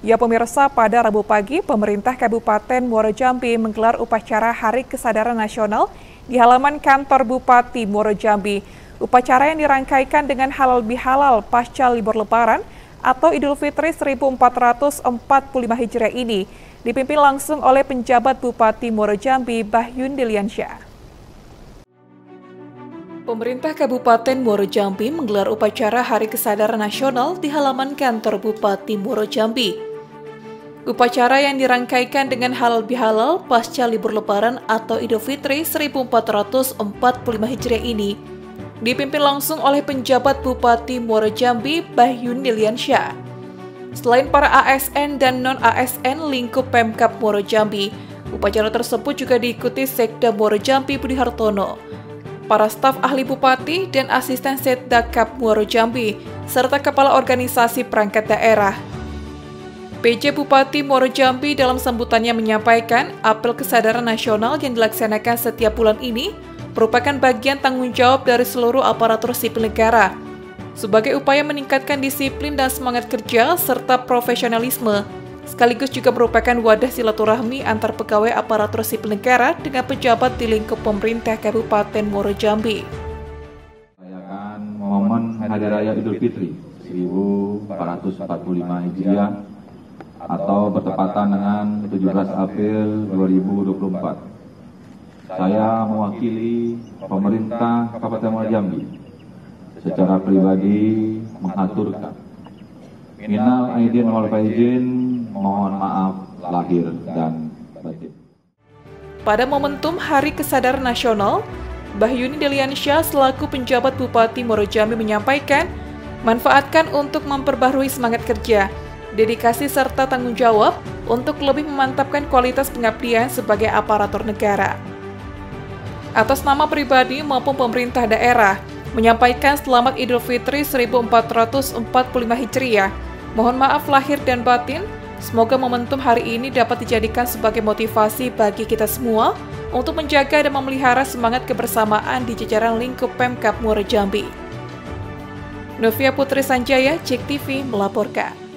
Ya pemirsa, pada Rabu pagi, pemerintah Kabupaten Muaro Jambi menggelar upacara Hari Kesadaran Nasional di halaman kantor Bupati Muaro Jambi. Upacara yang dirangkaikan dengan halal bihalal pasca libur Lebaran atau Idul Fitri 1445 Hijriah ini dipimpin langsung oleh penjabat Bupati Muaro Jambi, Bahyun Diliansyah. Pemerintah Kabupaten Muaro Jambi menggelar upacara Hari Kesadaran Nasional di halaman kantor Bupati Muaro Jambi. Upacara yang dirangkaikan dengan halal bihalal pasca libur Lebaran atau Idul Fitri 1445 Hijriah ini dipimpin langsung oleh penjabat Bupati Muaro Jambi, Bahyun Diliansyah. Selain para ASN dan non-ASN lingkup Pemkab Muaro Jambi, upacara tersebut juga diikuti Sekda Muaro Jambi Budi Hartono, para staf ahli Bupati dan asisten Setdakap Muaro Jambi, serta kepala organisasi perangkat daerah. PJ Bupati Muaro Jambi dalam sambutannya menyampaikan apel kesadaran nasional yang dilaksanakan setiap bulan ini merupakan bagian tanggung jawab dari seluruh aparatur sipil negara sebagai upaya meningkatkan disiplin dan semangat kerja serta profesionalisme, sekaligus juga merupakan wadah silaturahmi antar pegawai aparatur sipil negara dengan pejabat di lingkup pemerintah Kabupaten Muaro Jambi. Merayakan momen Hari Raya Idul Fitri 1445 Hijriah atau bertepatan dengan 17 April 2024. Saya mewakili pemerintah Kabupaten Muaro Jambi secara pribadi mengaturkan minal aidin wal faizin, mohon maaf lahir dan batin. Pada momentum Hari Kesadaran Nasional, Bahyun Diliansyah selaku penjabat Bupati Muaro Jambi menyampaikan, manfaatkan untuk memperbaharui semangat kerja, dedikasi serta tanggung jawab untuk lebih memantapkan kualitas pengabdian sebagai aparatur negara. Atas nama pribadi maupun pemerintah daerah, menyampaikan selamat Idul Fitri 1445 Hijriah. Mohon maaf lahir dan batin, semoga momentum hari ini dapat dijadikan sebagai motivasi bagi kita semua untuk menjaga dan memelihara semangat kebersamaan di jajaran lingkup Pemkab Muaro Jambi. Novia Putri Sanjaya, JEK TV melaporkan.